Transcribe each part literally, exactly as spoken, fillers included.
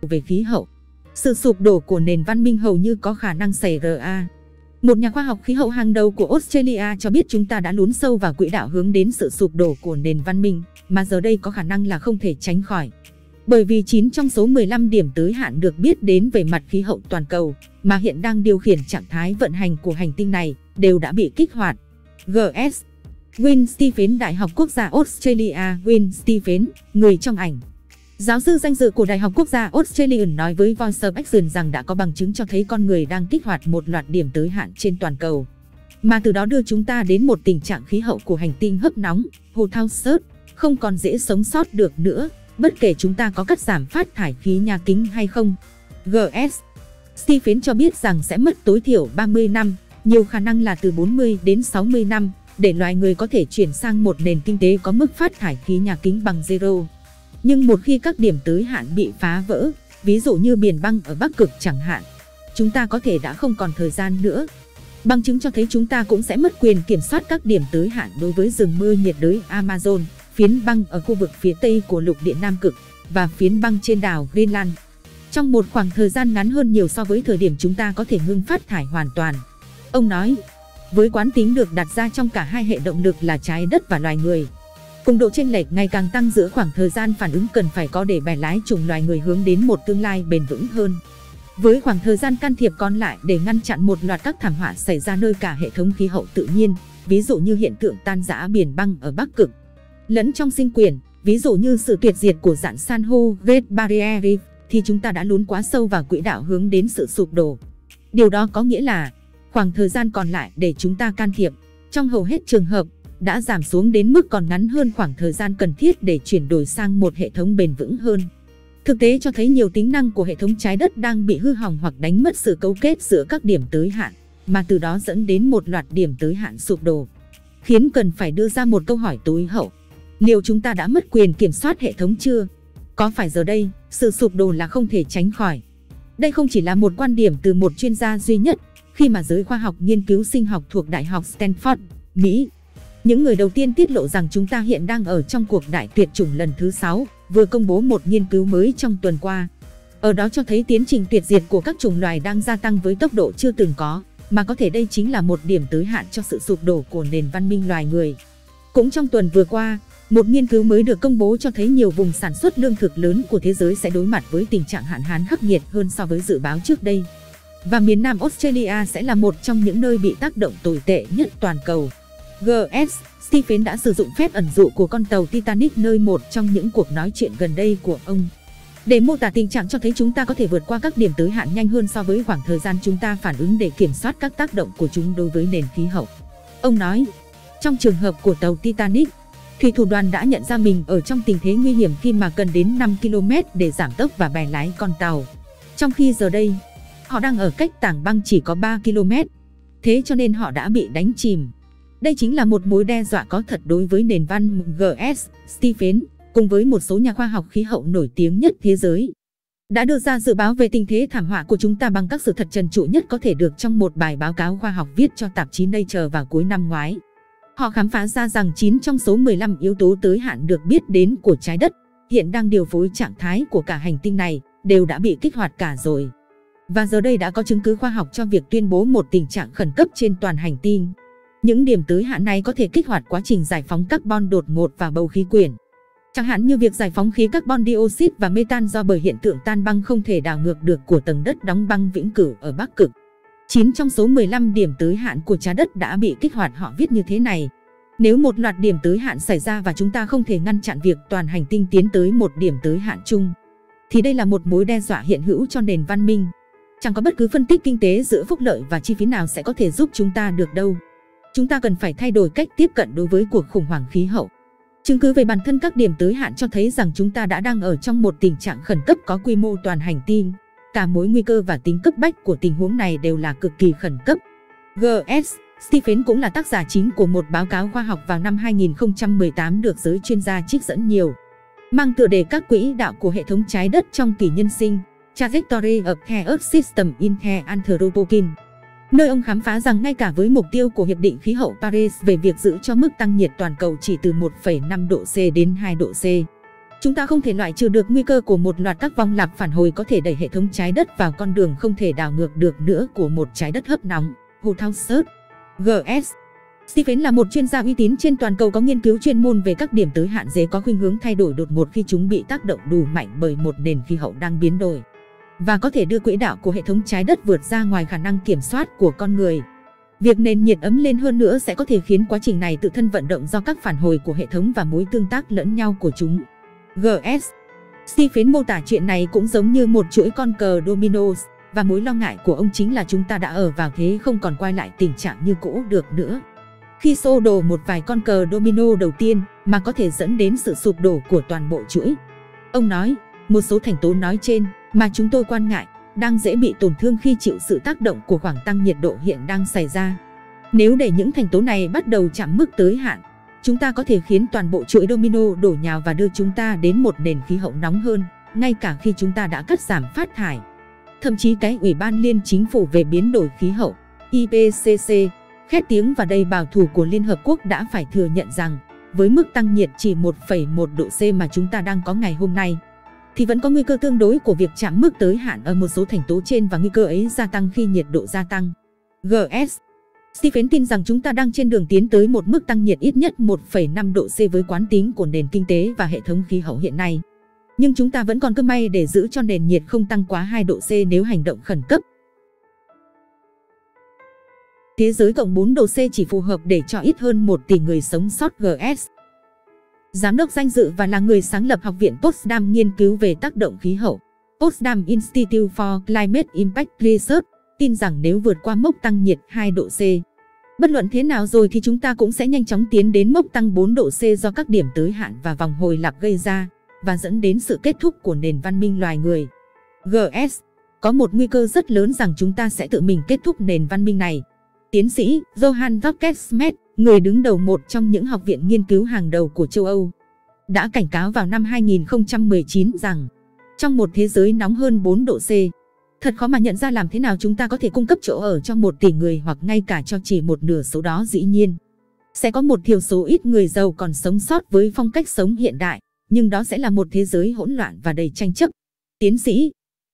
về khí hậu. Sự sụp đổ của nền văn minh hầu như có khả năng xảy ra. Một nhà khoa học khí hậu hàng đầu của Australia cho biết chúng ta đã lún sâu vào quỹ đạo hướng đến sự sụp đổ của nền văn minh, mà giờ đây có khả năng là không thể tránh khỏi. Bởi vì chín trong số mười lăm điểm tới hạn được biết đến về mặt khí hậu toàn cầu, mà hiện đang điều khiển trạng thái vận hành của hành tinh này, đều đã bị kích hoạt. giê ét Wyn Stephen, Đại học Quốc gia Australia. Wyn Stephen, người trong ảnh, giáo sư danh dự của Đại học Quốc gia Australia, nói với Voice of Action rằng đã có bằng chứng cho thấy con người đang kích hoạt một loạt điểm tới hạn trên toàn cầu, mà từ đó đưa chúng ta đến một tình trạng khí hậu của hành tinh hấp nóng, hột thao sớt, không còn dễ sống sót được nữa, bất kể chúng ta có cắt giảm phát thải khí nhà kính hay không. giê ét Stephen cho biết rằng sẽ mất tối thiểu ba mươi năm, nhiều khả năng là từ bốn mươi đến sáu mươi năm, để loài người có thể chuyển sang một nền kinh tế có mức phát thải khí nhà kính bằng zero. Nhưng một khi các điểm tới hạn bị phá vỡ, ví dụ như biển băng ở Bắc Cực chẳng hạn, chúng ta có thể đã không còn thời gian nữa. Bằng chứng cho thấy chúng ta cũng sẽ mất quyền kiểm soát các điểm tới hạn đối với rừng mưa nhiệt đới Amazon, phiến băng ở khu vực phía Tây của lục địa Nam Cực và phiến băng trên đảo Greenland, trong một khoảng thời gian ngắn hơn nhiều so với thời điểm chúng ta có thể ngưng phát thải hoàn toàn. Ông nói, với quán tính được đặt ra trong cả hai hệ động lực là trái đất và loài người, cùng độ chênh lệch ngày càng tăng giữa khoảng thời gian phản ứng cần phải có để bẻ lái chủng loài người hướng đến một tương lai bền vững hơn, với khoảng thời gian can thiệp còn lại để ngăn chặn một loạt các thảm họa xảy ra nơi cả hệ thống khí hậu tự nhiên, ví dụ như hiện tượng tan rã biển băng ở Bắc Cực, lẫn trong sinh quyển, ví dụ như sự tuyệt diệt của rạn san hô Great Barrier Reef, thì chúng ta đã lún quá sâu vào quỹ đạo hướng đến sự sụp đổ. Điều đó có nghĩa là khoảng thời gian còn lại để chúng ta can thiệp, trong hầu hết trường hợp, đã giảm xuống đến mức còn ngắn hơn khoảng thời gian cần thiết để chuyển đổi sang một hệ thống bền vững hơn. Thực tế cho thấy nhiều tính năng của hệ thống trái đất đang bị hư hỏng hoặc đánh mất sự cấu kết giữa các điểm tới hạn, mà từ đó dẫn đến một loạt điểm tới hạn sụp đổ, khiến cần phải đưa ra một câu hỏi tối hậu. Liệu chúng ta đã mất quyền kiểm soát hệ thống chưa? Có phải giờ đây, sự sụp đổ là không thể tránh khỏi? Đây không chỉ là một quan điểm từ một chuyên gia duy nhất, khi mà giới khoa học nghiên cứu sinh học thuộc Đại học Stanford, Mỹ, những người đầu tiên tiết lộ rằng chúng ta hiện đang ở trong cuộc đại tuyệt chủng lần thứ sáu, vừa công bố một nghiên cứu mới trong tuần qua. Ở đó cho thấy tiến trình tuyệt diệt của các chủng loài đang gia tăng với tốc độ chưa từng có, mà có thể đây chính là một điểm tới hạn cho sự sụp đổ của nền văn minh loài người. Cũng trong tuần vừa qua, một nghiên cứu mới được công bố cho thấy nhiều vùng sản xuất lương thực lớn của thế giới sẽ đối mặt với tình trạng hạn hán khắc nghiệt hơn so với dự báo trước đây. Và miền Nam Australia sẽ là một trong những nơi bị tác động tồi tệ nhất toàn cầu. giê ét Stephen đã sử dụng phép ẩn dụ của con tàu Titanic nơi một trong những cuộc nói chuyện gần đây của ông, để mô tả tình trạng cho thấy chúng ta có thể vượt qua các điểm tới hạn nhanh hơn so với khoảng thời gian chúng ta phản ứng để kiểm soát các tác động của chúng đối với nền khí hậu. Ông nói, trong trường hợp của tàu Titanic, thủy thủ đoàn đã nhận ra mình ở trong tình thế nguy hiểm khi mà cần đến năm ki lô mét để giảm tốc và bẻ lái con tàu, trong khi giờ đây, họ đang ở cách tảng băng chỉ có ba ki lô mét, thế cho nên họ đã bị đánh chìm. Đây chính là một mối đe dọa có thật đối với nền văn minh. giê ét Stephen, cùng với một số nhà khoa học khí hậu nổi tiếng nhất thế giới, đã đưa ra dự báo về tình thế thảm họa của chúng ta bằng các sự thật trần trụi nhất có thể được trong một bài báo cáo khoa học viết cho tạp chí Nature vào cuối năm ngoái. Họ khám phá ra rằng chín trong số mười lăm yếu tố tới hạn được biết đến của trái đất, hiện đang điều phối trạng thái của cả hành tinh này, đều đã bị kích hoạt cả rồi. Và giờ đây đã có chứng cứ khoa học cho việc tuyên bố một tình trạng khẩn cấp trên toàn hành tinh. Những điểm tới hạn này có thể kích hoạt quá trình giải phóng carbon đột ngột vào bầu khí quyển, chẳng hạn như việc giải phóng khí carbon dioxide và metan do bởi hiện tượng tan băng không thể đảo ngược được của tầng đất đóng băng vĩnh cửu ở Bắc Cực. chín trong số mười lăm điểm tới hạn của trái đất đã bị kích hoạt. Họ viết như thế này: nếu một loạt điểm tới hạn xảy ra và chúng ta không thể ngăn chặn việc toàn hành tinh tiến tới một điểm tới hạn chung, thì đây là một mối đe dọa hiện hữu cho nền văn minh. Chẳng có bất cứ phân tích kinh tế giữa phúc lợi và chi phí nào sẽ có thể giúp chúng ta được đâu. Chúng ta cần phải thay đổi cách tiếp cận đối với cuộc khủng hoảng khí hậu. Chứng cứ về bản thân các điểm tới hạn cho thấy rằng chúng ta đã đang ở trong một tình trạng khẩn cấp có quy mô toàn hành tinh. Cả mối nguy cơ và tính cấp bách của tình huống này đều là cực kỳ khẩn cấp. giê ét Stephen cũng là tác giả chính của một báo cáo khoa học vào năm hai nghìn không trăm mười tám được giới chuyên gia trích dẫn nhiều, mang tựa đề Các quỹ đạo của hệ thống trái đất trong kỷ nhân sinh, Trajectory of the Earth System in the Anthropocene, nơi ông khám phá rằng ngay cả với mục tiêu của Hiệp định Khí hậu Paris về việc giữ cho mức tăng nhiệt toàn cầu chỉ từ một phẩy năm độ C đến hai độ C, Chúng ta không thể loại trừ được nguy cơ của một loạt các vòng lặp phản hồi có thể đẩy hệ thống trái đất vào con đường không thể đảo ngược được nữa của một trái đất hấp nóng. Houthauser, G S Stephen là một chuyên gia uy tín trên toàn cầu có nghiên cứu chuyên môn về các điểm tới hạn dễ có khuynh hướng thay đổi đột ngột khi chúng bị tác động đủ mạnh bởi một nền khí hậu đang biến đổi và có thể đưa quỹ đạo của hệ thống trái đất vượt ra ngoài khả năng kiểm soát của con người. Việc nền nhiệt ấm lên hơn nữa sẽ có thể khiến quá trình này tự thân vận động do các phản hồi của hệ thống và mối tương tác lẫn nhau của chúng. G S Stephen mô tả chuyện này cũng giống như một chuỗi con cờ dominoes, và mối lo ngại của ông chính là chúng ta đã ở vào thế không còn quay lại tình trạng như cũ được nữa. Khi xô đổ một vài con cờ domino đầu tiên mà có thể dẫn đến sự sụp đổ của toàn bộ chuỗi. Ông nói, một số thành tố nói trên mà chúng tôi quan ngại đang dễ bị tổn thương khi chịu sự tác động của khoảng tăng nhiệt độ hiện đang xảy ra. Nếu để những thành tố này bắt đầu chạm mức tới hạn, chúng ta có thể khiến toàn bộ chuỗi domino đổ nhào và đưa chúng ta đến một nền khí hậu nóng hơn, ngay cả khi chúng ta đã cắt giảm phát thải. Thậm chí cái Ủy ban Liên Chính phủ về biến đổi khí hậu, I P C C, khét tiếng và đầy bảo thủ của Liên Hợp Quốc đã phải thừa nhận rằng, với mức tăng nhiệt chỉ một phẩy một độ C mà chúng ta đang có ngày hôm nay, thì vẫn có nguy cơ tương đối của việc chạm mức tới hạn ở một số thành tố trên và nguy cơ ấy gia tăng khi nhiệt độ gia tăng. G S Stephen tin rằng chúng ta đang trên đường tiến tới một mức tăng nhiệt ít nhất một phẩy năm độ C với quán tính của nền kinh tế và hệ thống khí hậu hiện nay. Nhưng chúng ta vẫn còn cơ may để giữ cho nền nhiệt không tăng quá hai độ C nếu hành động khẩn cấp. Thế giới cộng bốn độ C chỉ phù hợp để cho ít hơn một tỷ người sống sót. G S Giám đốc danh dự và là người sáng lập Học viện Potsdam nghiên cứu về tác động khí hậu, Potsdam Institute for Climate Impact Research, tin rằng nếu vượt qua mốc tăng nhiệt hai độ C, bất luận thế nào rồi thì chúng ta cũng sẽ nhanh chóng tiến đến mốc tăng bốn độ C do các điểm tới hạn và vòng hồi lặp gây ra, và dẫn đến sự kết thúc của nền văn minh loài người. G S Có một nguy cơ rất lớn rằng chúng ta sẽ tự mình kết thúc nền văn minh này. Tiến sĩ Johann Rockesmith, người đứng đầu một trong những học viện nghiên cứu hàng đầu của châu Âu, đã cảnh cáo vào năm hai nghìn không trăm mười chín rằng, trong một thế giới nóng hơn bốn độ C, thật khó mà nhận ra làm thế nào chúng ta có thể cung cấp chỗ ở cho một tỷ người hoặc ngay cả cho chỉ một nửa số đó. Dĩ nhiên, sẽ có một thiểu số ít người giàu còn sống sót với phong cách sống hiện đại, nhưng đó sẽ là một thế giới hỗn loạn và đầy tranh chấp. Tiến sĩ,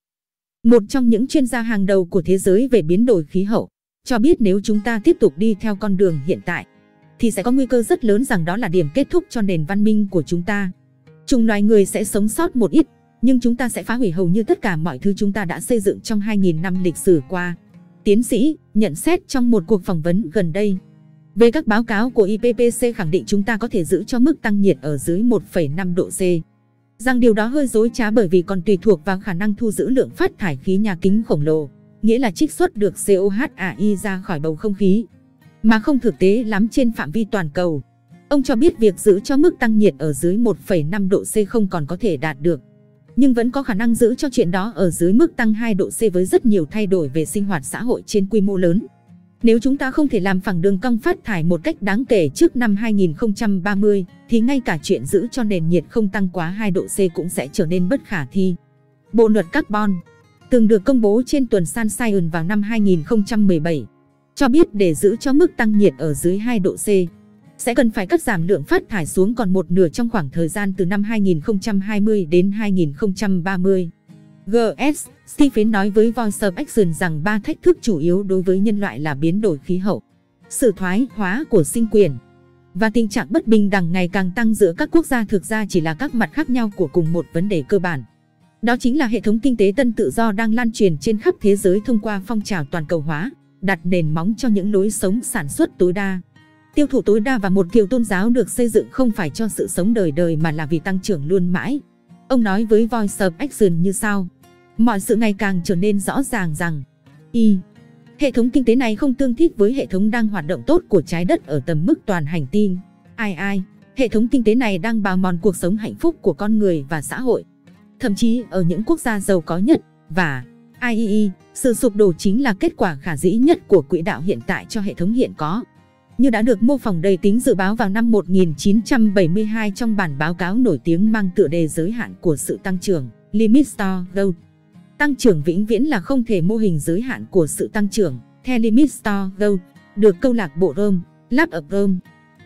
một trong những chuyên gia hàng đầu của thế giới về biến đổi khí hậu, cho biết nếu chúng ta tiếp tục đi theo con đường hiện tại, thì sẽ có nguy cơ rất lớn rằng đó là điểm kết thúc cho nền văn minh của chúng ta. Chủng loài người sẽ sống sót một ít, nhưng chúng ta sẽ phá hủy hầu như tất cả mọi thứ chúng ta đã xây dựng trong hai nghìn năm lịch sử qua. Tiến sĩ nhận xét trong một cuộc phỏng vấn gần đây về các báo cáo của I P C C khẳng định chúng ta có thể giữ cho mức tăng nhiệt ở dưới một phẩy năm độ C. Rằng điều đó hơi dối trá bởi vì còn tùy thuộc vào khả năng thu giữ lượng phát thải khí nhà kính khổng lồ, nghĩa là trích xuất được C O H A I ra khỏi bầu không khí, mà không thực tế lắm trên phạm vi toàn cầu. Ông cho biết việc giữ cho mức tăng nhiệt ở dưới một phẩy năm độ C không còn có thể đạt được, nhưng vẫn có khả năng giữ cho chuyện đó ở dưới mức tăng hai độ C với rất nhiều thay đổi về sinh hoạt xã hội trên quy mô lớn. Nếu chúng ta không thể làm phẳng đường cong phát thải một cách đáng kể trước năm hai nghìn không trăm ba mươi, thì ngay cả chuyện giữ cho nền nhiệt không tăng quá hai độ C cũng sẽ trở nên bất khả thi. Bộ luật carbon, từng được công bố trên tuần Sun Science vào năm hai nghìn không trăm mười bảy, cho biết để giữ cho mức tăng nhiệt ở dưới hai độ C, sẽ cần phải cắt giảm lượng phát thải xuống còn một nửa trong khoảng thời gian từ năm hai nghìn không trăm hai mươi đến hai nghìn không trăm ba mươi. G S Stephen nói với Voice of Action rằng ba thách thức chủ yếu đối với nhân loại là biến đổi khí hậu, sự thoái hóa của sinh quyền, và tình trạng bất bình đẳng ngày càng tăng giữa các quốc gia thực ra chỉ là các mặt khác nhau của cùng một vấn đề cơ bản. Đó chính là hệ thống kinh tế tân tự do đang lan truyền trên khắp thế giới thông qua phong trào toàn cầu hóa, đặt nền móng cho những lối sống sản xuất tối đa, tiêu thụ tối đa và một kiểu tôn giáo được xây dựng không phải cho sự sống đời đời mà là vì tăng trưởng luôn mãi. Ông nói với Voice of Action như sau: mọi sự ngày càng trở nên rõ ràng rằng y hệ thống kinh tế này không tương thích với hệ thống đang hoạt động tốt của trái đất ở tầm mức toàn hành tinh. Ai ai, hệ thống kinh tế này đang bào mòn cuộc sống hạnh phúc của con người và xã hội, thậm chí ở những quốc gia giàu có nhất, và i e e, sự sụp đổ chính là kết quả khả dĩ nhất của quỹ đạo hiện tại cho hệ thống hiện có, như đã được mô phỏng đầy tính dự báo vào năm một nghìn chín trăm bảy mươi hai trong bản báo cáo nổi tiếng mang tựa đề Giới hạn của sự tăng trưởng, Limits to Growth. Tăng trưởng vĩnh viễn là không thể mô hình giới hạn của sự tăng trưởng, theo Limits to Growth, được câu lạc bộ Rome, Club of Rome,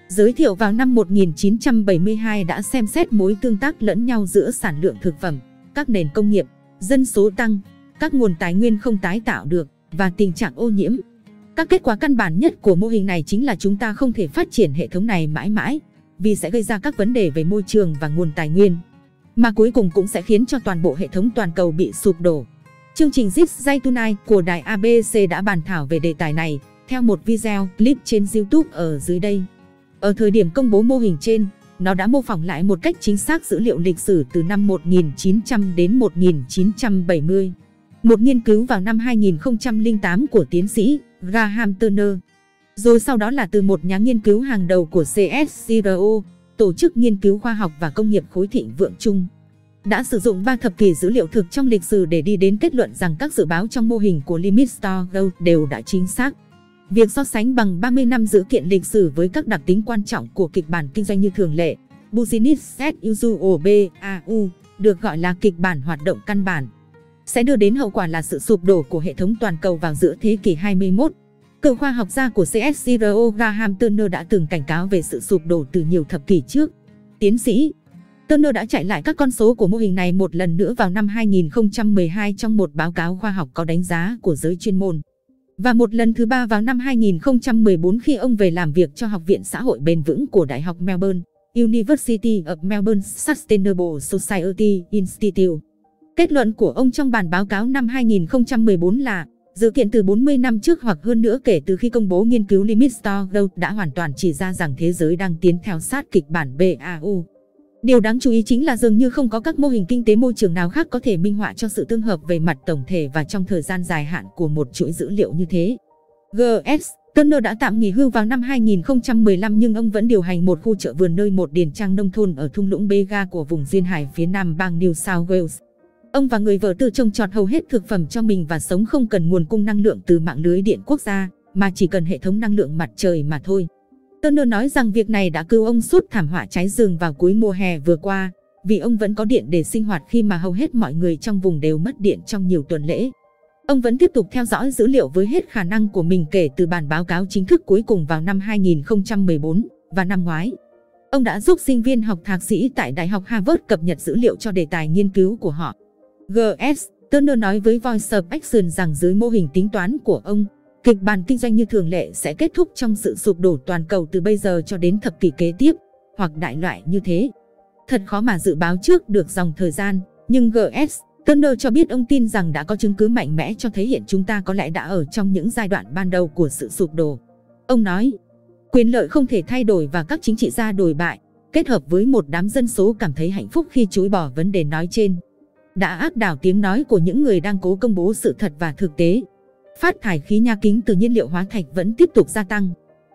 giới thiệu vào năm một nghìn chín trăm bảy mươi hai đã xem xét mối tương tác lẫn nhau giữa sản lượng thực phẩm, các nền công nghiệp, dân số tăng, các nguồn tài nguyên không tái tạo được và tình trạng ô nhiễm. Các kết quả căn bản nhất của mô hình này chính là chúng ta không thể phát triển hệ thống này mãi mãi, vì sẽ gây ra các vấn đề về môi trường và nguồn tài nguyên, mà cuối cùng cũng sẽ khiến cho toàn bộ hệ thống toàn cầu bị sụp đổ. Chương trình Zit Zaitunai của đài a bê xê đã bàn thảo về đề tài này theo một video clip trên YouTube ở dưới đây. Ở thời điểm công bố mô hình trên, nó đã mô phỏng lại một cách chính xác dữ liệu lịch sử từ năm một nghìn chín trăm đến một nghìn chín trăm bảy mươi. Một nghiên cứu vào năm hai nghìn không trăm lẻ tám của tiến sĩ Graham Turner, rồi sau đó là từ một nhà nghiên cứu hàng đầu của xê ét xê rờ o, Tổ chức Nghiên cứu Khoa học và Công nghiệp Khối Thịnh Vượng Chung, đã sử dụng ba thập kỷ dữ liệu thực trong lịch sử để đi đến kết luận rằng các dự báo trong mô hình của Limit Store Growth đều đã chính xác. Việc so sánh bằng ba mươi năm dữ kiện lịch sử với các đặc tính quan trọng của kịch bản kinh doanh như thường lệ, Business as usual B A U, được gọi là kịch bản hoạt động căn bản, sẽ đưa đến hậu quả là sự sụp đổ của hệ thống toàn cầu vào giữa thế kỷ hai mươi mốt. Cựu khoa học gia của xê ét xê rờ o Graham Turner đã từng cảnh cáo về sự sụp đổ từ nhiều thập kỷ trước. Tiến sĩ Turner đã chạy lại các con số của mô hình này một lần nữa vào năm hai nghìn không trăm mười hai trong một báo cáo khoa học có đánh giá của giới chuyên môn, và một lần thứ ba vào năm hai nghìn không trăm mười bốn khi ông về làm việc cho Học viện Xã hội Bền vững của Đại học Melbourne, University of Melbourne Sustainable Society Institute. Kết luận của ông trong bản báo cáo năm hai nghìn không trăm mười bốn là dự kiện từ bốn mươi năm trước hoặc hơn nữa kể từ khi công bố nghiên cứu Limit Store Growth đã hoàn toàn chỉ ra rằng thế giới đang tiến theo sát kịch bản B A U. Điều đáng chú ý chính là dường như không có các mô hình kinh tế môi trường nào khác có thể minh họa cho sự tương hợp về mặt tổng thể và trong thời gian dài hạn của một chuỗi dữ liệu như thế. giê ét Turner đã tạm nghỉ hưu vào năm hai nghìn không trăm mười lăm nhưng ông vẫn điều hành một khu chợ vườn nơi một điền trang nông thôn ở thung lũng Bega của vùng duyên hải phía nam bang New South Wales. Ông và người vợ tự trồng trọt hầu hết thực phẩm cho mình và sống không cần nguồn cung năng lượng từ mạng lưới điện quốc gia, mà chỉ cần hệ thống năng lượng mặt trời mà thôi. Turner nói rằng việc này đã cứu ông suốt thảm họa cháy rừng vào cuối mùa hè vừa qua, vì ông vẫn có điện để sinh hoạt khi mà hầu hết mọi người trong vùng đều mất điện trong nhiều tuần lễ. Ông vẫn tiếp tục theo dõi dữ liệu với hết khả năng của mình kể từ bản báo cáo chính thức cuối cùng vào năm hai nghìn không trăm mười bốn và năm ngoái. Ông đã giúp sinh viên học thạc sĩ tại Đại học Harvard cập nhật dữ liệu cho đề tài nghiên cứu của họ. giê ét Turner nói với Voice of Action rằng dưới mô hình tính toán của ông, kịch bản kinh doanh như thường lệ sẽ kết thúc trong sự sụp đổ toàn cầu từ bây giờ cho đến thập kỷ kế tiếp, hoặc đại loại như thế. Thật khó mà dự báo trước được dòng thời gian, nhưng giê ét Turner cho biết ông tin rằng đã có chứng cứ mạnh mẽ cho thấy hiện chúng ta có lẽ đã ở trong những giai đoạn ban đầu của sự sụp đổ. Ông nói, quyền lợi không thể thay đổi và các chính trị gia đồi bại, kết hợp với một đám dân số cảm thấy hạnh phúc khi chối bỏ vấn đề nói trên, đã áp đảo tiếng nói của những người đang cố công bố sự thật và thực tế. Phát thải khí nhà kính từ nhiên liệu hóa thạch vẫn tiếp tục gia tăng.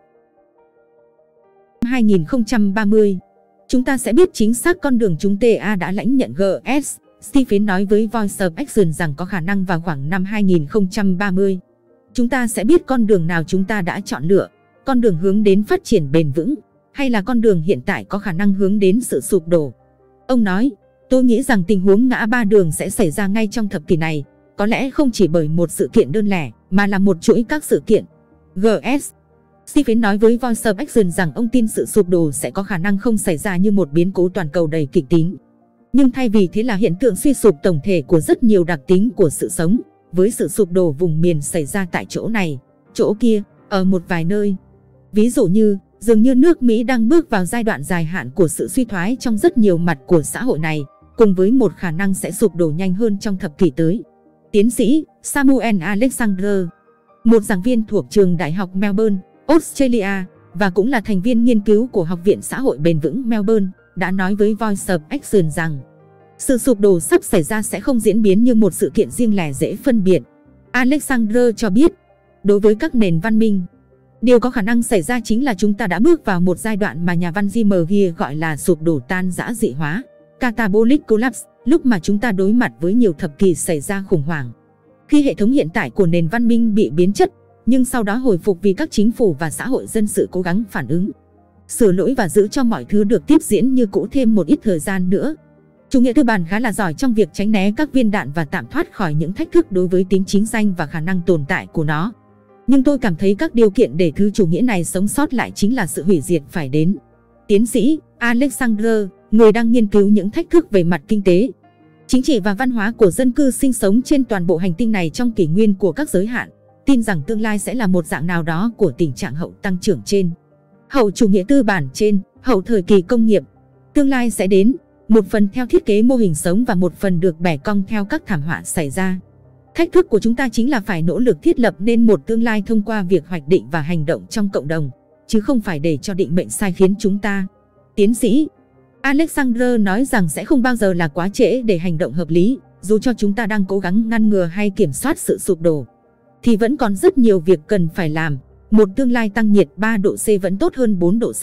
Năm hai nghìn không trăm ba mươi, chúng ta sẽ biết chính xác con đường chúng ta đã lãnh nhận giê ét. Stephen nói với Voice of Action rằng có khả năng vào khoảng năm hai nghìn không trăm ba mươi, chúng ta sẽ biết con đường nào chúng ta đã chọn lựa, con đường hướng đến phát triển bền vững, hay là con đường hiện tại có khả năng hướng đến sự sụp đổ. Ông nói, tôi nghĩ rằng tình huống ngã ba đường sẽ xảy ra ngay trong thập kỷ này, có lẽ không chỉ bởi một sự kiện đơn lẻ, mà là một chuỗi các sự kiện. giê ét Stephen nói với Voice of Action rằng ông tin sự sụp đổ sẽ có khả năng không xảy ra như một biến cố toàn cầu đầy kịch tính. Nhưng thay vì thế là hiện tượng suy sụp tổng thể của rất nhiều đặc tính của sự sống, với sự sụp đổ vùng miền xảy ra tại chỗ này, chỗ kia, ở một vài nơi. Ví dụ như, dường như nước Mỹ đang bước vào giai đoạn dài hạn của sự suy thoái trong rất nhiều mặt của xã hội này, cùng với một khả năng sẽ sụp đổ nhanh hơn trong thập kỷ tới. Tiến sĩ Samuel Alexander, một giảng viên thuộc trường Đại học Melbourne, Australia, và cũng là thành viên nghiên cứu của Học viện Xã hội Bền vững Melbourne, đã nói với Voice of Action rằng sự sụp đổ sắp xảy ra sẽ không diễn biến như một sự kiện riêng lẻ dễ phân biệt. Alexander cho biết, đối với các nền văn minh, điều có khả năng xảy ra chính là chúng ta đã bước vào một giai đoạn mà nhà văn Jim Gere gọi là sụp đổ tan rã dị hóa, catabolic collapse, lúc mà chúng ta đối mặt với nhiều thập kỷ xảy ra khủng hoảng. Khi hệ thống hiện tại của nền văn minh bị biến chất, nhưng sau đó hồi phục vì các chính phủ và xã hội dân sự cố gắng phản ứng, sửa lỗi và giữ cho mọi thứ được tiếp diễn như cũ thêm một ít thời gian nữa. Chủ nghĩa tư bản khá là giỏi trong việc tránh né các viên đạn và tạm thoát khỏi những thách thức đối với tính chính danh và khả năng tồn tại của nó. Nhưng tôi cảm thấy các điều kiện để thứ chủ nghĩa này sống sót lại chính là sự hủy diệt phải đến. Tiến sĩ Alexander, người đang nghiên cứu những thách thức về mặt kinh tế, chính trị và văn hóa của dân cư sinh sống trên toàn bộ hành tinh này trong kỷ nguyên của các giới hạn, tin rằng tương lai sẽ là một dạng nào đó của tình trạng hậu tăng trưởng trên, hậu chủ nghĩa tư bản trên, hậu thời kỳ công nghiệp. Tương lai sẽ đến, một phần theo thiết kế mô hình sống và một phần được bẻ cong theo các thảm họa xảy ra. Thách thức của chúng ta chính là phải nỗ lực thiết lập nên một tương lai thông qua việc hoạch định và hành động trong cộng đồng, chứ không phải để cho định mệnh sai khiến chúng ta. Tiến sĩ Alexander nói rằng sẽ không bao giờ là quá trễ để hành động hợp lý, dù cho chúng ta đang cố gắng ngăn ngừa hay kiểm soát sự sụp đổ, thì vẫn còn rất nhiều việc cần phải làm. Một tương lai tăng nhiệt ba độ C vẫn tốt hơn bốn độ C.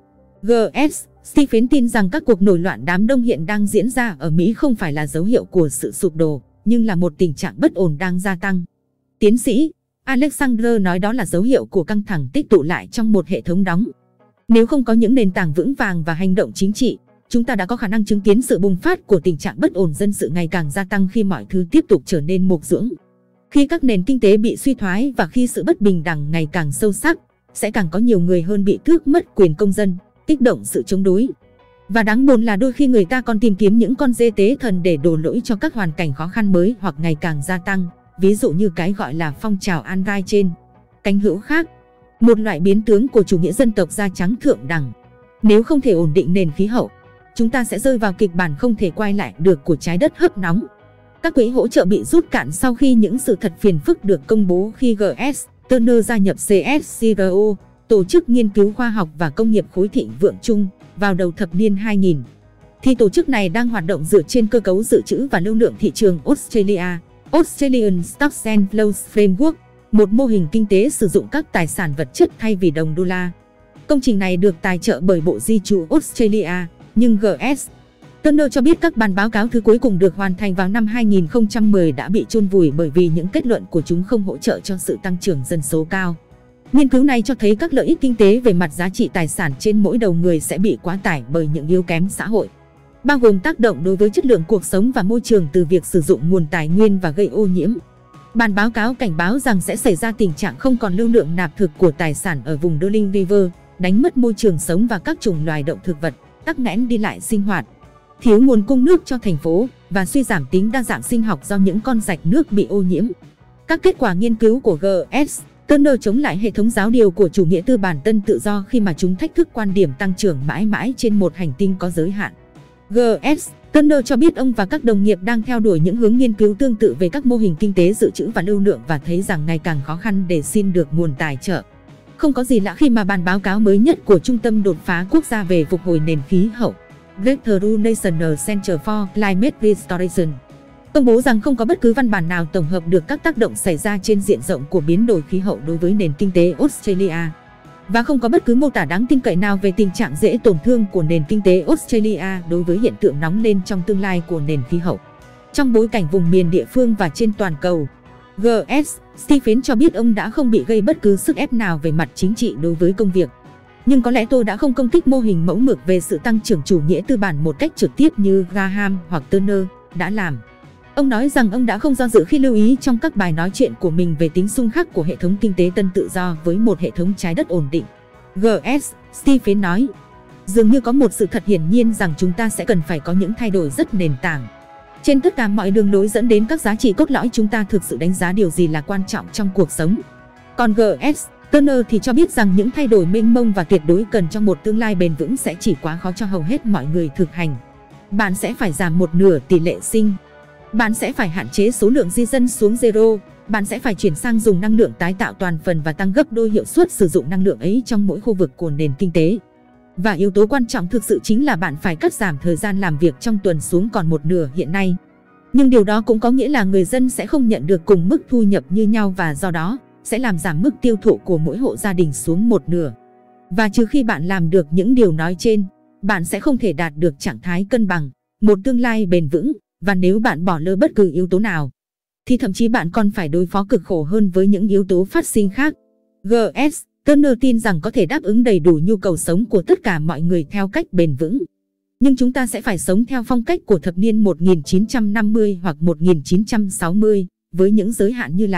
giê ét Stephen tin rằng các cuộc nổi loạn đám đông hiện đang diễn ra ở Mỹ không phải là dấu hiệu của sự sụp đổ, nhưng là một tình trạng bất ổn đang gia tăng. Tiến sĩ Alexander nói đó là dấu hiệu của căng thẳng tích tụ lại trong một hệ thống đóng. Nếu không có những nền tảng vững vàng và hành động chính trị, chúng ta đã có khả năng chứng kiến sự bùng phát của tình trạng bất ổn dân sự ngày càng gia tăng khi mọi thứ tiếp tục trở nên mục dưỡng. Khi các nền kinh tế bị suy thoái và khi sự bất bình đẳng ngày càng sâu sắc, sẽ càng có nhiều người hơn bị tước mất quyền công dân, kích động sự chống đối. Và đáng buồn là đôi khi người ta còn tìm kiếm những con dê tế thần để đổ lỗi cho các hoàn cảnh khó khăn mới hoặc ngày càng gia tăng, ví dụ như cái gọi là phong trào An Gai trên. Cánh hữu khác, một loại biến tướng của chủ nghĩa dân tộc da trắng thượng đẳng. Nếu không thể ổn định nền khí hậu, chúng ta sẽ rơi vào kịch bản không thể quay lại được của trái đất hấp nóng. Các quỹ hỗ trợ bị rút cạn sau khi những sự thật phiền phức được công bố khi giê ét Turner gia nhập xê ét xê rờ o, Tổ chức Nghiên cứu Khoa học và Công nghiệp Khối Thịnh Vượng Chung, vào đầu thập niên hai nghìn. Thì tổ chức này đang hoạt động dựa trên cơ cấu dự trữ và lưu lượng thị trường Australia, Australian Stocks and Flows Framework, một mô hình kinh tế sử dụng các tài sản vật chất thay vì đồng đô la. Công trình này được tài trợ bởi Bộ Di trú Australia, nhưng giê ét Turner cho biết các bản báo cáo thứ cuối cùng được hoàn thành vào năm hai nghìn không trăm mười đã bị chôn vùi bởi vì những kết luận của chúng không hỗ trợ cho sự tăng trưởng dân số cao. Nghiên cứu này cho thấy các lợi ích kinh tế về mặt giá trị tài sản trên mỗi đầu người sẽ bị quá tải bởi những yếu kém xã hội, bao gồm tác động đối với chất lượng cuộc sống và môi trường từ việc sử dụng nguồn tài nguyên và gây ô nhiễm. Bản báo cáo cảnh báo rằng sẽ xảy ra tình trạng không còn lưu lượng nạp thực của tài sản ở vùng Darling River, đánh mất môi trường sống và các chủng loài động thực vật, tắc nghẽn đi lại sinh hoạt, thiếu nguồn cung nước cho thành phố và suy giảm tính đa dạng sinh học do những con rạch nước bị ô nhiễm. Các kết quả nghiên cứu của giê ét Turner chống lại hệ thống giáo điều của chủ nghĩa tư bản tân tự do khi mà chúng thách thức quan điểm tăng trưởng mãi mãi trên một hành tinh có giới hạn. giê ét Turner cho biết ông và các đồng nghiệp đang theo đuổi những hướng nghiên cứu tương tự về các mô hình kinh tế dự trữ và lưu lượng và thấy rằng ngày càng khó khăn để xin được nguồn tài trợ. Không có gì lạ khi mà bản báo cáo mới nhất của Trung tâm Đột phá Quốc gia về phục hồi nền khí hậu, Breakthrough National Center for Climate Restoration, công bố rằng không có bất cứ văn bản nào tổng hợp được các tác động xảy ra trên diện rộng của biến đổi khí hậu đối với nền kinh tế Australia, và không có bất cứ mô tả đáng tin cậy nào về tình trạng dễ tổn thương của nền kinh tế Australia đối với hiện tượng nóng lên trong tương lai của nền khí hậu. Trong bối cảnh vùng miền địa phương và trên toàn cầu, giê ét Stephen cho biết ông đã không bị gây bất cứ sức ép nào về mặt chính trị đối với công việc. Nhưng có lẽ tôi đã không công kích mô hình mẫu mực về sự tăng trưởng chủ nghĩa tư bản một cách trực tiếp như Graham hoặc Turner đã làm. Ông nói rằng ông đã không do dự khi lưu ý trong các bài nói chuyện của mình về tính xung khắc của hệ thống kinh tế tân tự do với một hệ thống trái đất ổn định. giê ét Stephen nói, dường như có một sự thật hiển nhiên rằng chúng ta sẽ cần phải có những thay đổi rất nền tảng trên tất cả mọi đường lối dẫn đến các giá trị cốt lõi chúng ta thực sự đánh giá điều gì là quan trọng trong cuộc sống. Còn giê ét Turner thì cho biết rằng những thay đổi mênh mông và tuyệt đối cần trong một tương lai bền vững sẽ chỉ quá khó cho hầu hết mọi người thực hành. Bạn sẽ phải giảm một nửa tỷ lệ sinh. Bạn sẽ phải hạn chế số lượng di dân xuống zero. Bạn sẽ phải chuyển sang dùng năng lượng tái tạo toàn phần và tăng gấp đôi hiệu suất sử dụng năng lượng ấy trong mỗi khu vực của nền kinh tế. Và yếu tố quan trọng thực sự chính là bạn phải cắt giảm thời gian làm việc trong tuần xuống còn một nửa hiện nay. Nhưng điều đó cũng có nghĩa là người dân sẽ không nhận được cùng mức thu nhập như nhau và do đó sẽ làm giảm mức tiêu thụ của mỗi hộ gia đình xuống một nửa. Và trừ khi bạn làm được những điều nói trên, bạn sẽ không thể đạt được trạng thái cân bằng, một tương lai bền vững, và nếu bạn bỏ lỡ bất cứ yếu tố nào, thì thậm chí bạn còn phải đối phó cực khổ hơn với những yếu tố phát sinh khác. giê ét Turner tin rằng có thể đáp ứng đầy đủ nhu cầu sống của tất cả mọi người theo cách bền vững. Nhưng chúng ta sẽ phải sống theo phong cách của thập niên một nghìn chín trăm năm mươi hoặc một nghìn chín trăm sáu mươi, với những giới hạn như là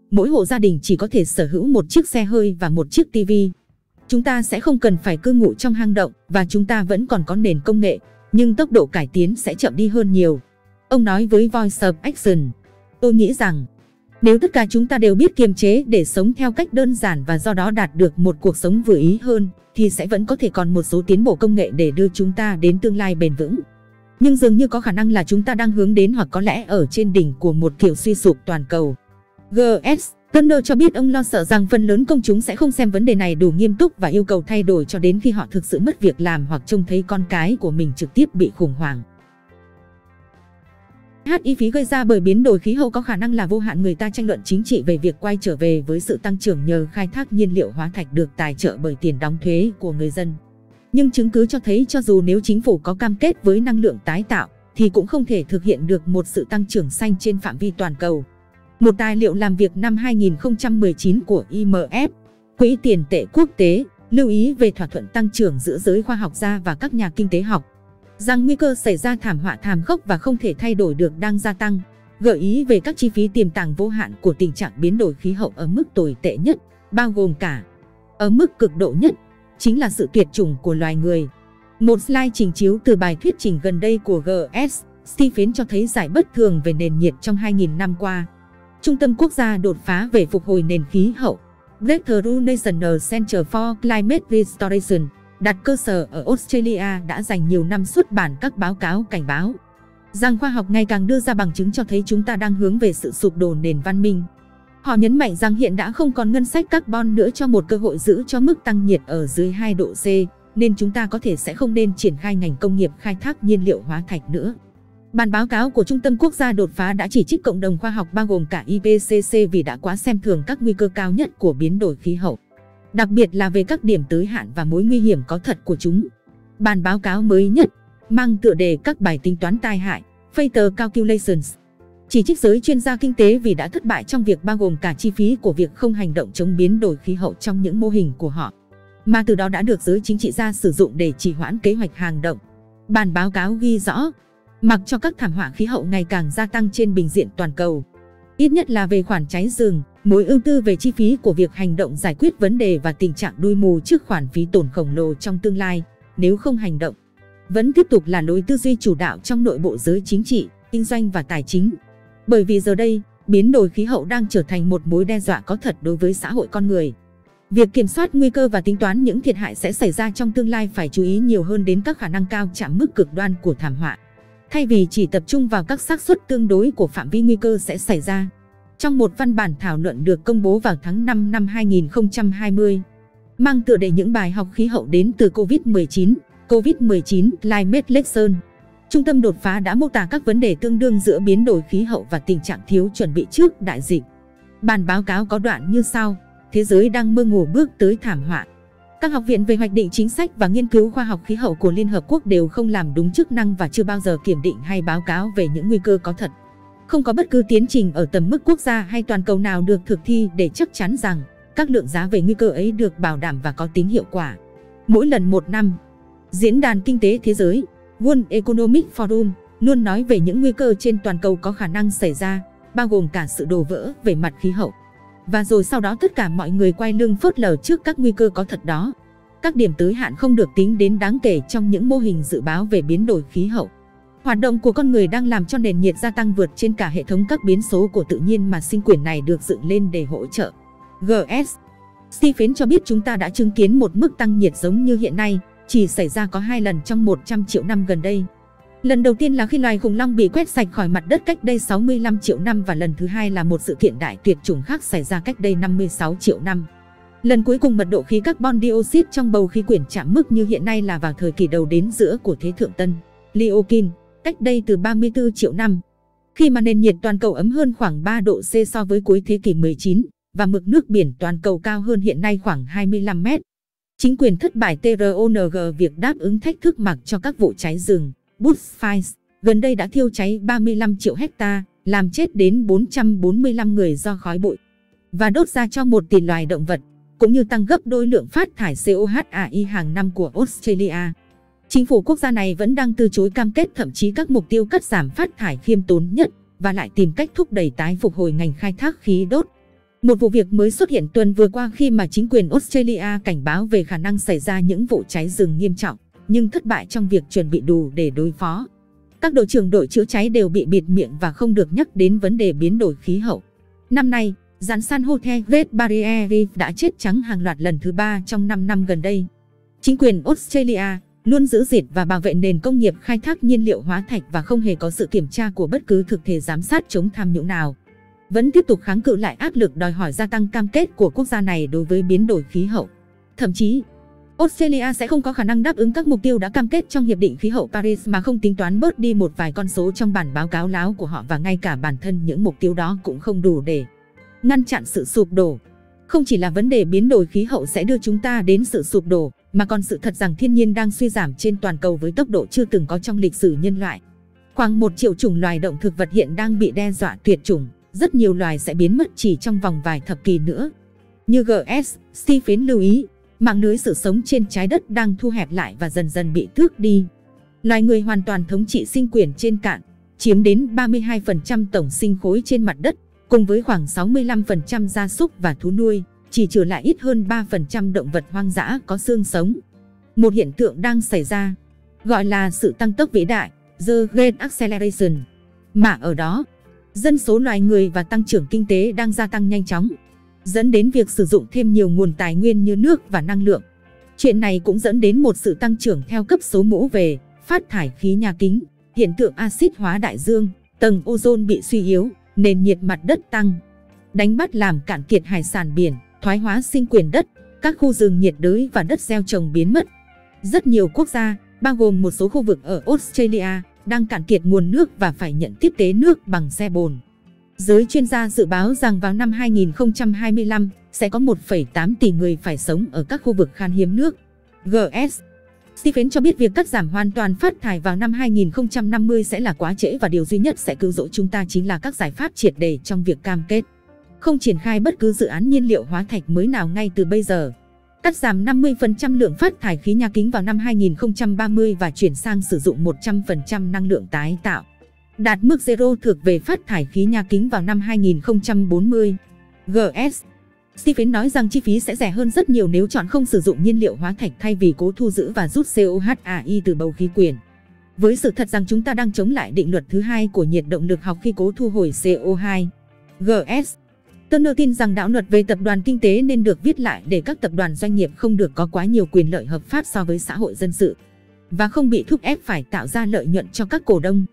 mỗi hộ gia đình chỉ có thể sở hữu một chiếc xe hơi và một chiếc tivi. Chúng ta sẽ không cần phải cư ngụ trong hang động và chúng ta vẫn còn có nền công nghệ, nhưng tốc độ cải tiến sẽ chậm đi hơn nhiều. Ông nói với Voice of Action. Tôi nghĩ rằng, nếu tất cả chúng ta đều biết kiềm chế để sống theo cách đơn giản và do đó đạt được một cuộc sống vừa ý hơn, thì sẽ vẫn có thể còn một số tiến bộ công nghệ để đưa chúng ta đến tương lai bền vững. Nhưng dường như có khả năng là chúng ta đang hướng đến hoặc có lẽ ở trên đỉnh của một kiểu suy sụp toàn cầu. giê ét Turner cho biết ông lo sợ rằng phần lớn công chúng sẽ không xem vấn đề này đủ nghiêm túc và yêu cầu thay đổi cho đến khi họ thực sự mất việc làm hoặc trông thấy con cái của mình trực tiếp bị khủng hoảng. Chi phí gây ra bởi biến đổi khí hậu có khả năng là vô hạn. Người ta tranh luận chính trị về việc quay trở về với sự tăng trưởng nhờ khai thác nhiên liệu hóa thạch được tài trợ bởi tiền đóng thuế của người dân. Nhưng chứng cứ cho thấy cho dù nếu chính phủ có cam kết với năng lượng tái tạo, thì cũng không thể thực hiện được một sự tăng trưởng xanh trên phạm vi toàn cầu. Một tài liệu làm việc năm hai nghìn không trăm mười chín của i em ép, Quỹ tiền tệ quốc tế, lưu ý về thỏa thuận tăng trưởng giữa giới khoa học gia và các nhà kinh tế học, rằng nguy cơ xảy ra thảm họa thảm khốc và không thể thay đổi được đang gia tăng, gợi ý về các chi phí tiềm tàng vô hạn của tình trạng biến đổi khí hậu ở mức tồi tệ nhất, bao gồm cả ở mức cực độ nhất, chính là sự tuyệt chủng của loài người. Một slide trình chiếu từ bài thuyết trình gần đây của giê ét Stephen cho thấy giải bất thường về nền nhiệt trong hai nghìn năm qua. Trung tâm Quốc gia đột phá về phục hồi nền khí hậu, Breakthrough National Center for Climate Restoration, đặt cơ sở ở Australia đã dành nhiều năm xuất bản các báo cáo cảnh báo rằng khoa học ngày càng đưa ra bằng chứng cho thấy chúng ta đang hướng về sự sụp đổ nền văn minh. Họ nhấn mạnh rằng hiện đã không còn ngân sách carbon nữa cho một cơ hội giữ cho mức tăng nhiệt ở dưới hai độ C, nên chúng ta có thể sẽ không nên triển khai ngành công nghiệp khai thác nhiên liệu hóa thạch nữa. Bản báo cáo của Trung tâm Quốc gia đột phá đã chỉ trích cộng đồng khoa học bao gồm cả i pê xê xê vì đã quá xem thường các nguy cơ cao nhất của biến đổi khí hậu, đặc biệt là về các điểm tới hạn và mối nguy hiểm có thật của chúng. Bản báo cáo mới nhất, mang tựa đề các bài tính toán tai hại, Fatal Calculations, chỉ trích giới chuyên gia kinh tế vì đã thất bại trong việc bao gồm cả chi phí của việc không hành động chống biến đổi khí hậu trong những mô hình của họ, mà từ đó đã được giới chính trị gia sử dụng để trì hoãn kế hoạch hành động. Bản báo cáo ghi rõ, mặc cho các thảm họa khí hậu ngày càng gia tăng trên bình diện toàn cầu, ít nhất là về khoản cháy rừng, mối ưu tư về chi phí của việc hành động giải quyết vấn đề và tình trạng đuôi mù trước khoản phí tổn khổng lồ trong tương lai nếu không hành động, vẫn tiếp tục là lối tư duy chủ đạo trong nội bộ giới chính trị, kinh doanh và tài chính. Bởi vì giờ đây, biến đổi khí hậu đang trở thành một mối đe dọa có thật đối với xã hội con người. Việc kiểm soát nguy cơ và tính toán những thiệt hại sẽ xảy ra trong tương lai phải chú ý nhiều hơn đến các khả năng cao chạm mức cực đoan của thảm họa, thay vì chỉ tập trung vào các xác suất tương đối của phạm vi nguy cơ sẽ xảy ra. Trong một văn bản thảo luận được công bố vào tháng năm năm hai nghìn không trăm hai mươi, mang tựa đề những bài học khí hậu đến từ Covid mười chín, Covid mười chín Climate Lesson, Trung tâm đột phá đã mô tả các vấn đề tương đương giữa biến đổi khí hậu và tình trạng thiếu chuẩn bị trước đại dịch. Bản báo cáo có đoạn như sau: thế giới đang mơ hồ bước tới thảm họa. Các học viện về hoạch định chính sách và nghiên cứu khoa học khí hậu của Liên Hợp Quốc đều không làm đúng chức năng và chưa bao giờ kiểm định hay báo cáo về những nguy cơ có thật. Không có bất cứ tiến trình ở tầm mức quốc gia hay toàn cầu nào được thực thi để chắc chắn rằng các lượng giá về nguy cơ ấy được bảo đảm và có tính hiệu quả. Mỗi lần một năm, Diễn đàn Kinh tế Thế giới World Economic Forum luôn nói về những nguy cơ trên toàn cầu có khả năng xảy ra, bao gồm cả sự đổ vỡ về mặt khí hậu. Và rồi sau đó tất cả mọi người quay lưng phớt lờ trước các nguy cơ có thật đó. Các điểm tới hạn không được tính đến đáng kể trong những mô hình dự báo về biến đổi khí hậu. Hoạt động của con người đang làm cho nền nhiệt gia tăng vượt trên cả hệ thống các biến số của tự nhiên mà sinh quyển này được dựng lên để hỗ trợ. giê ét Stephen cho biết chúng ta đã chứng kiến một mức tăng nhiệt giống như hiện nay, chỉ xảy ra có hai lần trong một trăm triệu năm gần đây. Lần đầu tiên là khi loài khủng long bị quét sạch khỏi mặt đất cách đây sáu mươi lăm triệu năm và lần thứ hai là một sự kiện đại tuyệt chủng khác xảy ra cách đây năm mươi sáu triệu năm. Lần cuối cùng mật độ khí carbon dioxide trong bầu khí quyển chạm mức như hiện nay là vào thời kỳ đầu đến giữa của Thế Thượng Tân, Liocene, cách đây từ ba mươi tư triệu năm, khi mà nền nhiệt toàn cầu ấm hơn khoảng ba độ C so với cuối thế kỷ mười chín và mực nước biển toàn cầu cao hơn hiện nay khoảng hai mươi lăm mét. Chính quyền thất bại tê rờ o en giê việc đáp ứng thách thức mặc cho các vụ cháy rừng, bushfires, gần đây đã thiêu cháy ba mươi lăm triệu hecta, làm chết đến bốn trăm bốn mươi lăm người do khói bụi, và đốt ra cho một tỷ loài động vật, cũng như tăng gấp đôi lượng phát thải xê o hai hàng năm của Australia. Chính phủ quốc gia này vẫn đang từ chối cam kết thậm chí các mục tiêu cắt giảm phát thải khiêm tốn nhất và lại tìm cách thúc đẩy tái phục hồi ngành khai thác khí đốt. Một vụ việc mới xuất hiện tuần vừa qua khi mà chính quyền Australia cảnh báo về khả năng xảy ra những vụ cháy rừng nghiêm trọng, nhưng thất bại trong việc chuẩn bị đủ để đối phó. Các đội trưởng đội chữa cháy đều bị bịt miệng và không được nhắc đến vấn đề biến đổi khí hậu. Năm nay, rắn san hô The Great Barrier Reef đã chết trắng hàng loạt lần thứ ba trong năm năm gần đây. Chính quyền Australia luôn giữ gìn và bảo vệ nền công nghiệp khai thác nhiên liệu hóa thạch và không hề có sự kiểm tra của bất cứ thực thể giám sát chống tham nhũng nào. Vẫn tiếp tục kháng cự lại áp lực đòi hỏi gia tăng cam kết của quốc gia này đối với biến đổi khí hậu. Thậm chí, Australia sẽ không có khả năng đáp ứng các mục tiêu đã cam kết trong Hiệp định Khí hậu Paris mà không tính toán bớt đi một vài con số trong bản báo cáo láo của họ, và ngay cả bản thân những mục tiêu đó cũng không đủ để ngăn chặn sự sụp đổ. Không chỉ là vấn đề biến đổi khí hậu sẽ đưa chúng ta đến sự sụp đổ, mà còn sự thật rằng thiên nhiên đang suy giảm trên toàn cầu với tốc độ chưa từng có trong lịch sử nhân loại. Khoảng một triệu chủng loài động thực vật hiện đang bị đe dọa tuyệt chủng, rất nhiều loài sẽ biến mất chỉ trong vòng vài thập kỷ nữa. Như giê ét Stephen lưu ý, mạng lưới sự sống trên trái đất đang thu hẹp lại và dần dần bị tước đi. Loài người hoàn toàn thống trị sinh quyển trên cạn, chiếm đến ba mươi hai phần trăm tổng sinh khối trên mặt đất, cùng với khoảng sáu mươi lăm phần trăm gia súc và thú nuôi, chỉ trừ lại ít hơn ba phần trăm động vật hoang dã có xương sống. Một hiện tượng đang xảy ra, gọi là sự tăng tốc vĩ đại, The Great Acceleration, mà ở đó, dân số loài người và tăng trưởng kinh tế đang gia tăng nhanh chóng, dẫn đến việc sử dụng thêm nhiều nguồn tài nguyên như nước và năng lượng. Chuyện này cũng dẫn đến một sự tăng trưởng theo cấp số mũ về phát thải khí nhà kính, hiện tượng axit hóa đại dương, tầng ozone bị suy yếu, nền nhiệt mặt đất tăng, đánh bắt làm cạn kiệt hải sản biển, thoái hóa sinh quyền đất, các khu rừng nhiệt đới và đất gieo trồng biến mất. Rất nhiều quốc gia, bao gồm một số khu vực ở Australia, đang cạn kiệt nguồn nước và phải nhận tiếp tế nước bằng xe bồn. Giới chuyên gia dự báo rằng vào năm hai nghìn không trăm hai mươi lăm, sẽ có một phẩy tám tỷ người phải sống ở các khu vực khan hiếm nước. giê ét Stephen cho biết việc cắt giảm hoàn toàn phát thải vào năm hai nghìn không trăm năm mươi sẽ là quá trễ, và điều duy nhất sẽ cứu rỗi chúng ta chính là các giải pháp triệt để trong việc cam kết không triển khai bất cứ dự án nhiên liệu hóa thạch mới nào ngay từ bây giờ. Cắt giảm năm mươi phần trăm lượng phát thải khí nhà kính vào năm hai nghìn không trăm ba mươi và chuyển sang sử dụng một trăm phần trăm năng lượng tái tạo. Đạt mức zero thuộc về phát thải khí nhà kính vào năm hai nghìn không trăm bốn mươi. giê ét Stephen nói rằng chi phí sẽ rẻ hơn rất nhiều nếu chọn không sử dụng nhiên liệu hóa thạch thay vì cố thu giữ và rút xê o hai từ bầu khí quyển. Với sự thật rằng chúng ta đang chống lại định luật thứ hai của nhiệt động lực học khi cố thu hồi xê o hai. giê ét Turner tin rằng đạo luật về tập đoàn kinh tế nên được viết lại để các tập đoàn doanh nghiệp không được có quá nhiều quyền lợi hợp pháp so với xã hội dân sự, và không bị thúc ép phải tạo ra lợi nhuận cho các cổ đông.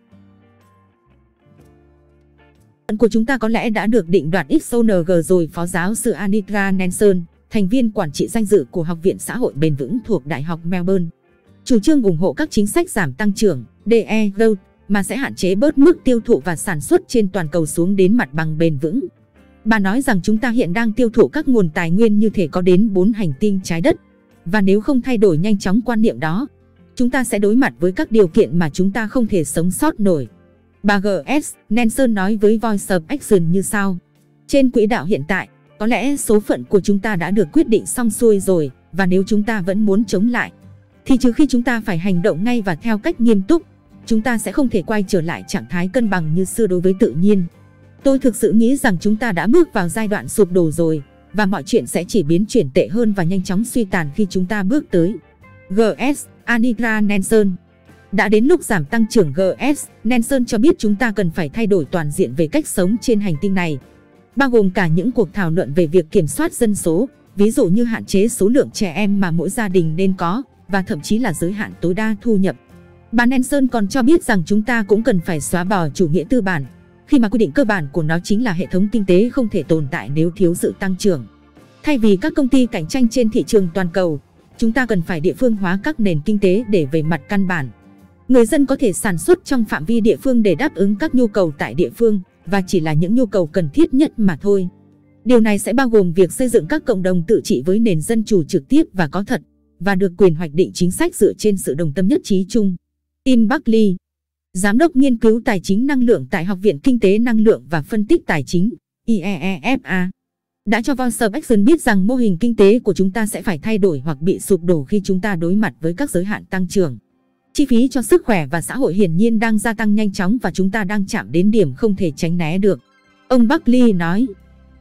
Của chúng ta có lẽ đã được định đoạt ích o en giê rồi, Phó giáo sư Anitra Nelson, thành viên quản trị danh dự của Học viện Xã hội Bền vững thuộc Đại học Melbourne, chủ trương ủng hộ các chính sách giảm tăng trưởng đê e growth mà sẽ hạn chế bớt mức tiêu thụ và sản xuất trên toàn cầu xuống đến mặt bằng bền vững. Bà nói rằng chúng ta hiện đang tiêu thụ các nguồn tài nguyên như thể có đến bốn hành tinh trái đất, và nếu không thay đổi nhanh chóng quan niệm đó, chúng ta sẽ đối mặt với các điều kiện mà chúng ta không thể sống sót nổi. Bà giê ét Nelson nói với Voice of Action như sau: trên quỹ đạo hiện tại, có lẽ số phận của chúng ta đã được quyết định xong xuôi rồi, và nếu chúng ta vẫn muốn chống lại, thì trừ khi chúng ta phải hành động ngay và theo cách nghiêm túc, chúng ta sẽ không thể quay trở lại trạng thái cân bằng như xưa đối với tự nhiên. Tôi thực sự nghĩ rằng chúng ta đã bước vào giai đoạn sụp đổ rồi, và mọi chuyện sẽ chỉ biến chuyển tệ hơn và nhanh chóng suy tàn khi chúng ta bước tới. giê ét Anitra Nelson. Đã đến lúc giảm tăng trưởng. giê ét Nelson cho biết chúng ta cần phải thay đổi toàn diện về cách sống trên hành tinh này, bao gồm cả những cuộc thảo luận về việc kiểm soát dân số, ví dụ như hạn chế số lượng trẻ em mà mỗi gia đình nên có, và thậm chí là giới hạn tối đa thu nhập. Bà Nelson còn cho biết rằng chúng ta cũng cần phải xóa bỏ chủ nghĩa tư bản, khi mà quy định cơ bản của nó chính là hệ thống kinh tế không thể tồn tại nếu thiếu sự tăng trưởng. Thay vì các công ty cạnh tranh trên thị trường toàn cầu, chúng ta cần phải địa phương hóa các nền kinh tế để về mặt căn bản, người dân có thể sản xuất trong phạm vi địa phương để đáp ứng các nhu cầu tại địa phương, và chỉ là những nhu cầu cần thiết nhất mà thôi. Điều này sẽ bao gồm việc xây dựng các cộng đồng tự trị với nền dân chủ trực tiếp và có thật, và được quyền hoạch định chính sách dựa trên sự đồng tâm nhất trí chung. Tim Buckley, Giám đốc nghiên cứu tài chính năng lượng tại Học viện Kinh tế Năng lượng và Phân tích Tài chính i e e ép a, đã cho Voice of Action biết rằng mô hình kinh tế của chúng ta sẽ phải thay đổi hoặc bị sụp đổ khi chúng ta đối mặt với các giới hạn tăng trưởng. Chi phí cho sức khỏe và xã hội hiển nhiên đang gia tăng nhanh chóng, và chúng ta đang chạm đến điểm không thể tránh né được. Ông Buckley nói,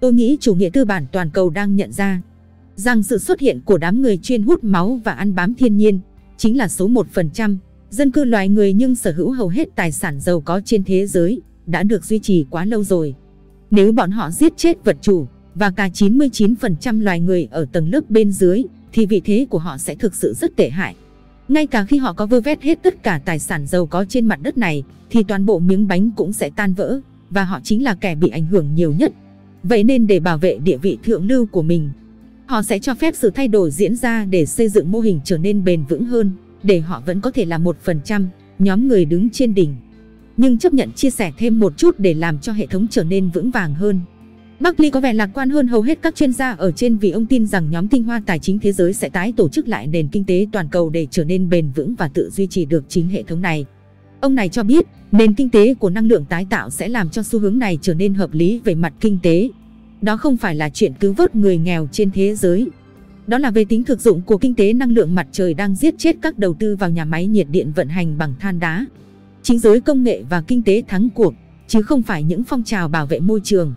Tôi nghĩ chủ nghĩa tư bản toàn cầu đang nhận ra rằng sự xuất hiện của đám người chuyên hút máu và ăn bám thiên nhiên chính là số một phần trăm dân cư loài người, nhưng sở hữu hầu hết tài sản giàu có trên thế giới đã được duy trì quá lâu rồi. Nếu bọn họ giết chết vật chủ và cả chín mươi chín phần trăm loài người ở tầng lớp bên dưới thì vị thế của họ sẽ thực sự rất tệ hại. Ngay cả khi họ có vơ vét hết tất cả tài sản giàu có trên mặt đất này thì toàn bộ miếng bánh cũng sẽ tan vỡ và họ chính là kẻ bị ảnh hưởng nhiều nhất. Vậy nên để bảo vệ địa vị thượng lưu của mình, họ sẽ cho phép sự thay đổi diễn ra để xây dựng mô hình trở nên bền vững hơn, để họ vẫn có thể là một phần trăm nhóm người đứng trên đỉnh, nhưng chấp nhận chia sẻ thêm một chút để làm cho hệ thống trở nên vững vàng hơn. Buckley có vẻ lạc quan hơn hầu hết các chuyên gia ở trên vì ông tin rằng nhóm tinh hoa tài chính thế giới sẽ tái tổ chức lại nền kinh tế toàn cầu để trở nên bền vững và tự duy trì được chính hệ thống này. Ông này cho biết nền kinh tế của năng lượng tái tạo sẽ làm cho xu hướng này trở nên hợp lý về mặt kinh tế. Đó không phải là chuyện cứu vớt người nghèo trên thế giới. Đó là về tính thực dụng của kinh tế năng lượng mặt trời đang giết chết các đầu tư vào nhà máy nhiệt điện vận hành bằng than đá. Chính giới công nghệ và kinh tế thắng cuộc, chứ không phải những phong trào bảo vệ môi trường.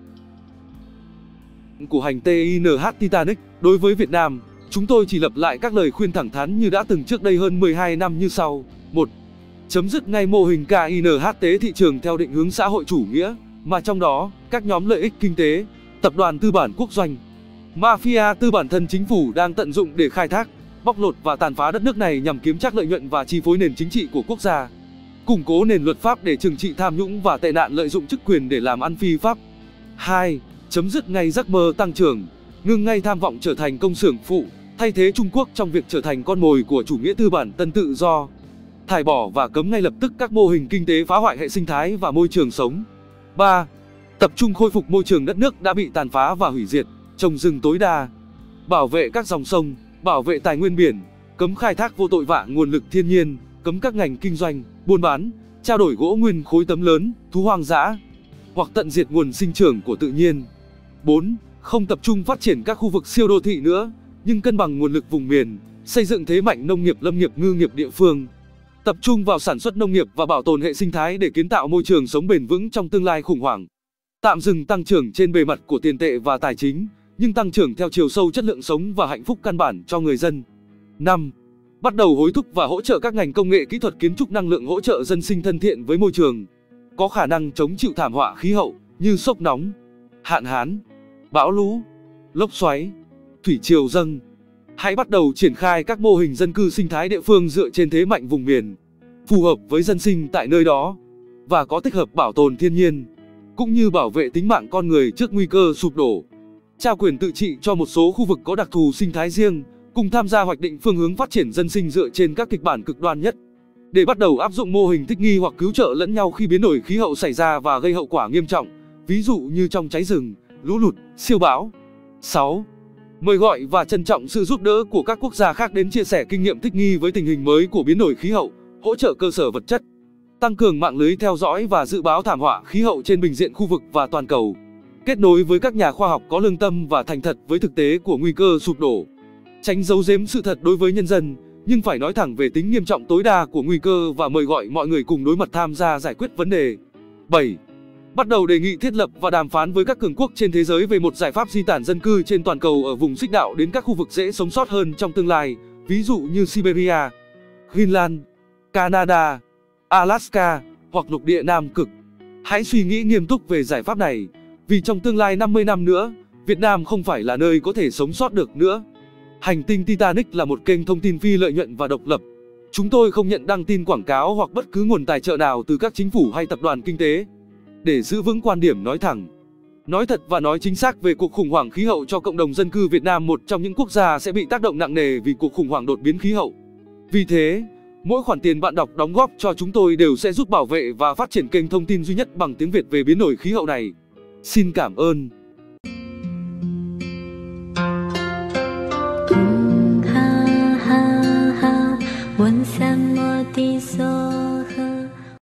Của hành tê i en hát Titanic, đối với Việt Nam, chúng tôi chỉ lặp lại các lời khuyên thẳng thắn như đã từng trước đây hơn mười hai năm như sau. một. Chấm dứt ngay mô hình ca i en hát tế thị trường theo định hướng xã hội chủ nghĩa, mà trong đó, các nhóm lợi ích kinh tế, tập đoàn tư bản quốc doanh, mafia tư bản thân chính phủ đang tận dụng để khai thác, bóc lột và tàn phá đất nước này nhằm kiếm trác lợi nhuận và chi phối nền chính trị của quốc gia. Củng cố nền luật pháp để trừng trị tham nhũng và tệ nạn lợi dụng chức quyền để làm ăn phi pháp. hai. Chấm dứt ngay giấc mơ tăng trưởng, ngừng ngay tham vọng trở thành công xưởng phụ, thay thế Trung Quốc trong việc trở thành con mồi của chủ nghĩa tư bản tân tự do. Thải bỏ và cấm ngay lập tức các mô hình kinh tế phá hoại hệ sinh thái và môi trường sống. ba. Tập trung khôi phục môi trường đất nước đã bị tàn phá và hủy diệt, trồng rừng tối đa, bảo vệ các dòng sông, bảo vệ tài nguyên biển, cấm khai thác vô tội vạ nguồn lực thiên nhiên, cấm các ngành kinh doanh, buôn bán, trao đổi gỗ nguyên khối tấm lớn, thú hoang dã, hoặc tận diệt nguồn sinh trưởng của tự nhiên. bốn. Không tập trung phát triển các khu vực siêu đô thị nữa, nhưng cân bằng nguồn lực vùng miền, xây dựng thế mạnh nông nghiệp, lâm nghiệp, ngư nghiệp địa phương. Tập trung vào sản xuất nông nghiệp và bảo tồn hệ sinh thái để kiến tạo môi trường sống bền vững trong tương lai khủng hoảng. Tạm dừng tăng trưởng trên bề mặt của tiền tệ và tài chính, nhưng tăng trưởng theo chiều sâu chất lượng sống và hạnh phúc căn bản cho người dân. năm. Bắt đầu hối thúc và hỗ trợ các ngành công nghệ kỹ thuật kiến trúc năng lượng hỗ trợ dân sinh thân thiện với môi trường, có khả năng chống chịu thảm họa khí hậu như sốc nóng, hạn hán, bão lũ, lốc xoáy, thủy triều dâng. Hãy bắt đầu triển khai các mô hình dân cư sinh thái địa phương dựa trên thế mạnh vùng miền, phù hợp với dân sinh tại nơi đó, và có tích hợp bảo tồn thiên nhiên, cũng như bảo vệ tính mạng con người trước nguy cơ sụp đổ. Trao quyền tự trị cho một số khu vực có đặc thù sinh thái riêng, cùng tham gia hoạch định phương hướng phát triển dân sinh dựa trên các kịch bản cực đoan nhất, để bắt đầu áp dụng mô hình thích nghi hoặc cứu trợ lẫn nhau khi biến đổi khí hậu xảy ra và gây hậu quả nghiêm trọng, ví dụ như trong cháy rừng, lũ lụt, siêu bão. sáu. Mời gọi và trân trọng sự giúp đỡ của các quốc gia khác đến chia sẻ kinh nghiệm thích nghi với tình hình mới của biến đổi khí hậu, hỗ trợ cơ sở vật chất, tăng cường mạng lưới theo dõi và dự báo thảm họa khí hậu trên bình diện khu vực và toàn cầu, kết nối với các nhà khoa học có lương tâm và thành thật với thực tế của nguy cơ sụp đổ, tránh giấu giếm sự thật đối với nhân dân, nhưng phải nói thẳng về tính nghiêm trọng tối đa của nguy cơ và mời gọi mọi người cùng đối mặt tham gia giải quyết vấn đề. bảy. Bắt đầu đề nghị thiết lập và đàm phán với các cường quốc trên thế giới về một giải pháp di tản dân cư trên toàn cầu ở vùng xích đạo đến các khu vực dễ sống sót hơn trong tương lai, ví dụ như Siberia, Greenland, Canada, Alaska hoặc lục địa Nam Cực. Hãy suy nghĩ nghiêm túc về giải pháp này, vì trong tương lai năm mươi năm nữa, Việt Nam không phải là nơi có thể sống sót được nữa. Hành tinh Titanic là một kênh thông tin phi lợi nhuận và độc lập. Chúng tôi không nhận đăng tin quảng cáo hoặc bất cứ nguồn tài trợ nào từ các chính phủ hay tập đoàn kinh tế. Để giữ vững quan điểm nói thẳng, nói thật và nói chính xác về cuộc khủng hoảng khí hậu cho cộng đồng dân cư Việt Nam, một trong những quốc gia sẽ bị tác động nặng nề vì cuộc khủng hoảng đột biến khí hậu. Vì thế, mỗi khoản tiền bạn đọc đóng góp cho chúng tôi đều sẽ giúp bảo vệ và phát triển kênh thông tin duy nhất bằng tiếng Việt về biến đổi khí hậu này. Xin cảm ơn.